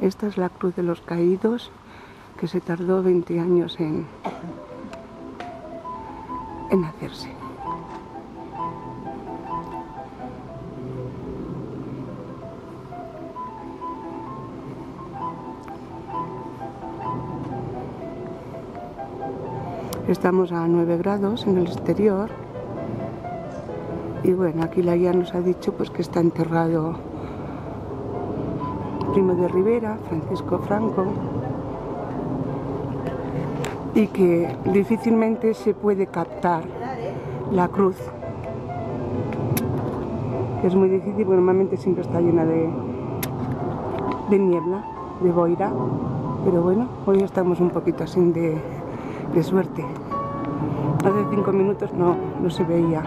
Esta es la Cruz de los Caídos, que se tardó 20 años en hacerse. Estamos a 9 grados en el exterior y bueno, aquí la guía nos ha dicho pues que está enterrado Primo de Rivera, Francisco Franco, y que difícilmente se puede captar la cruz. Es muy difícil porque normalmente siempre está llena de niebla, de boira, pero bueno, hoy estamos un poquito así de suerte. Hace 5 minutos no se veía.